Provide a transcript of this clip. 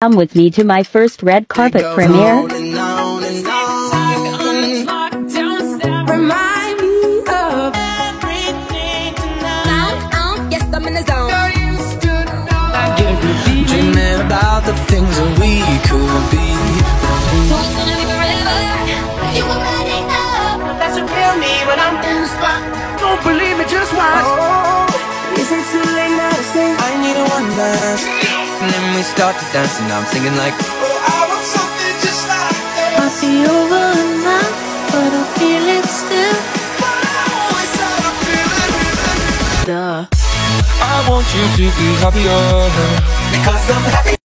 Come with me to my first red carpet premiere. Remind me of everything tonight. Yes, I'm in the zone. Dreaming about the things that we could be. So it's gonna be forever. You already know. That's what kill me when I'm in the spot. Don't believe me, just watch. Oh, is it too late now to say I need a one dance? And then we start to dance and I'm singing like, oh, I want something just like that. Might be over now, but I feel it still. I want you to be happier because I'm happy.